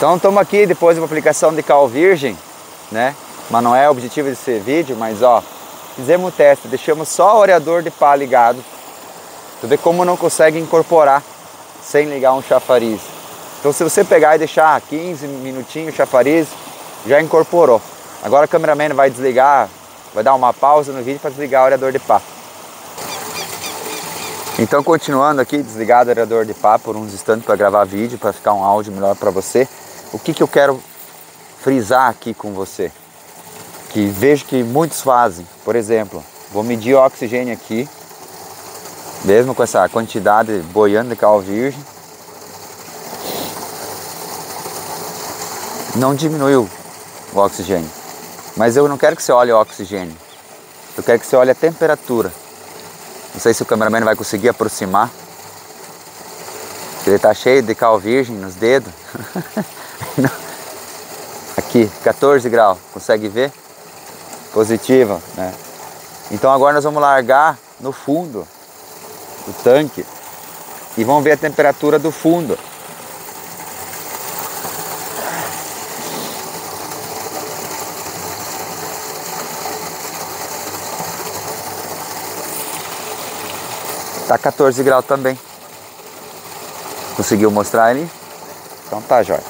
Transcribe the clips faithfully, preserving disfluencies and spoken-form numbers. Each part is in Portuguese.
Então estamos aqui depois de uma aplicação de cal virgem, né? Mas não é o objetivo desse vídeo, mas ó, fizemos o teste, deixamos só o areador de pá ligado. Tu vê como não consegue incorporar sem ligar um chafariz. Então se você pegar e deixar quinze minutinhos o chafariz, já incorporou. Agora o cameraman vai desligar, vai dar uma pausa no vídeo para desligar o areador de pá. Então continuando aqui, desligado o areador de pá por uns instantes para gravar vídeo, para ficar um áudio melhor para você. O que que eu quero frisar aqui com você? Que vejo que muitos fazem. Por exemplo, vou medir o oxigênio aqui, mesmo com essa quantidade boiando de cal virgem. Não diminuiu o oxigênio. Mas eu não quero que você olhe o oxigênio. Eu quero que você olhe a temperatura. Não sei se o cameraman vai conseguir aproximar. Ele está cheio de cal virgem nos dedos. Aqui, quatorze graus. Consegue ver? Positiva, né? Então agora nós vamos largar no fundo do tanque e vamos ver a temperatura do fundo. Tá quatorze graus também. Conseguiu mostrar ali? Então tá, jóia.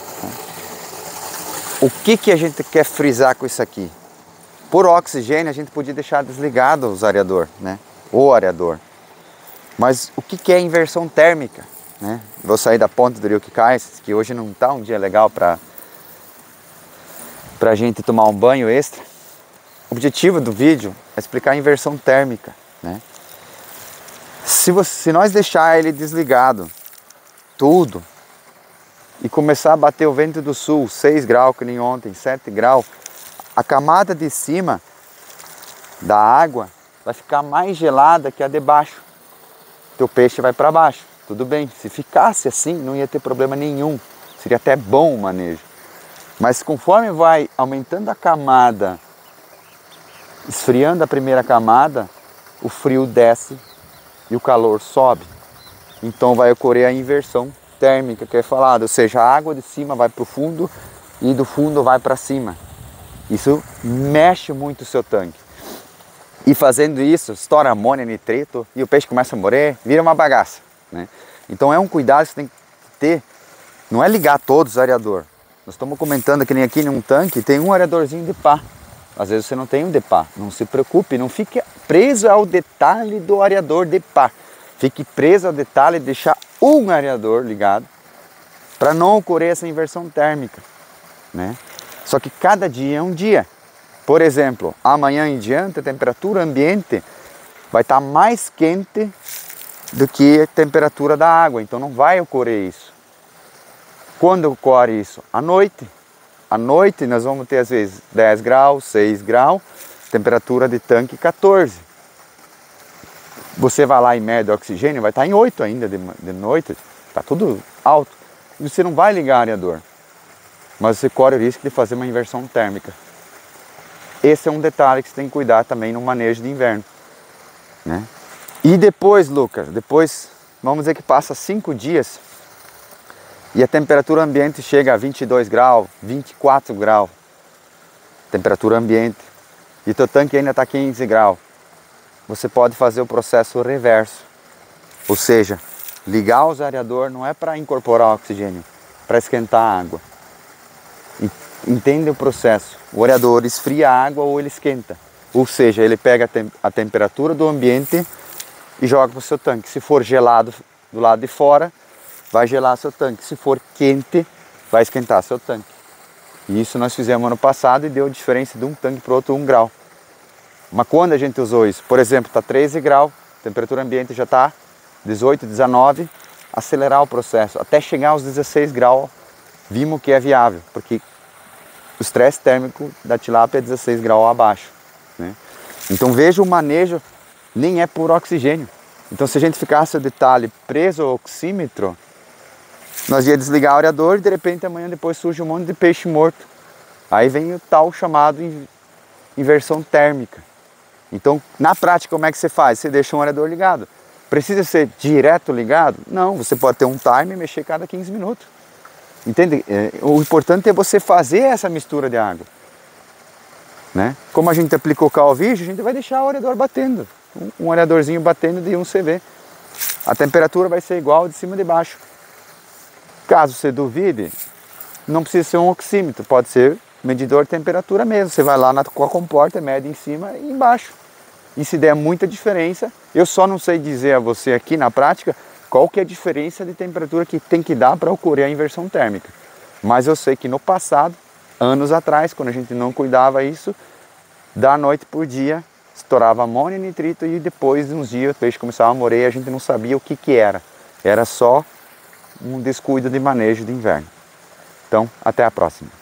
O que que a gente quer frisar com isso aqui? Por oxigênio a gente podia deixar desligado os areador, né? O areador. Mas o que que é inversão térmica, né? Vou sair da ponte do Rio Quicais, que hoje não tá um dia legal para pra gente tomar um banho extra. O objetivo do vídeo é explicar a inversão térmica, né? Se, você, se nós deixar ele desligado, tudo, e começar a bater o vento do sul, seis graus, que nem ontem, sete graus, a camada de cima da água vai ficar mais gelada que a de baixo. Teu peixe vai para baixo. Tudo bem, se ficasse assim, não ia ter problema nenhum. Seria até bom o manejo. Mas conforme vai aumentando a camada, esfriando a primeira camada, o frio desce e o calor sobe. Então vai ocorrer a inversão térmica que é falado, ou seja, a água de cima vai para o fundo e do fundo vai para cima. Isso mexe muito o seu tanque. E fazendo isso, estoura amônia, nitrito e o peixe começa a morrer, vira uma bagaça, né? Então é um cuidado que você tem que ter, não é ligar todos os areador. Nós estamos comentando que nem aqui num tanque tem um areadorzinho de pá. Às vezes você não tem um de pá, não se preocupe, não fique preso ao detalhe do areador de pá. Fique preso ao detalhe de deixar um areador ligado para não ocorrer essa inversão térmica, né? Só que cada dia é um dia. Por exemplo, amanhã em diante a temperatura ambiente vai estar mais quente do que a temperatura da água, então não vai ocorrer isso. Quando ocorre isso? À noite. À noite nós vamos ter às vezes dez graus, seis graus, temperatura de tanque quatorze. Você vai lá e mede o oxigênio, vai estar em oito ainda de, de noite, está tudo alto. E você não vai ligar o areador, mas você corre o risco de fazer uma inversão térmica. Esse é um detalhe que você tem que cuidar também no manejo de inverno, né? E depois, Lucas, depois vamos dizer que passa cinco dias e a temperatura ambiente chega a vinte e dois graus, vinte e quatro graus, temperatura ambiente, e teu tanque ainda está quinze graus. Você pode fazer o processo reverso, ou seja, ligar os areador não é para incorporar oxigênio, para esquentar a água. Entende o processo? O areador esfria a água ou ele esquenta, ou seja, ele pega a, tem a temperatura do ambiente e joga para o seu tanque. Se for gelado do lado de fora, vai gelar seu tanque. Se for quente, vai esquentar seu tanque. E isso nós fizemos ano passado e deu diferença de um tanque para o outro um grau. Mas quando a gente usou isso, por exemplo, está treze graus, temperatura ambiente já está dezoito, dezenove, acelerar o processo até chegar aos dezesseis graus, vimos que é viável, porque o estresse térmico da tilápia é dezesseis graus abaixo, né? Então veja o manejo, nem é por oxigênio. Então se a gente ficasse o detalhe preso ao oxímetro, nós ia desligar o areador e de repente amanhã depois surge um monte de peixe morto. Aí vem o tal chamado inversão térmica. Então na prática como é que você faz? Você deixa um areador ligado. Precisa ser direto ligado? Não, você pode ter um timer e mexer cada quinze minutos. Entende? É, o importante é você fazer essa mistura de água. Né? Como a gente aplicou cal virgem, a gente vai deixar o areador batendo. Um, um areadorzinho batendo de um C V. A temperatura vai ser igual de cima e de baixo. Caso você duvide, não precisa ser um oxímetro, pode ser medidor de temperatura mesmo. Você vai lá na, com a comporta, mede em cima e embaixo. E se der muita diferença, eu só não sei dizer a você aqui na prática qual que é a diferença de temperatura que tem que dar para ocorrer a inversão térmica. Mas eu sei que no passado, anos atrás, quando a gente não cuidava isso, da noite por dia, estourava amônio e nitrito e depois, uns dias, o peixe começava a morrer e a gente não sabia o que que era. Era só um descuido de manejo de inverno. Então, até a próxima.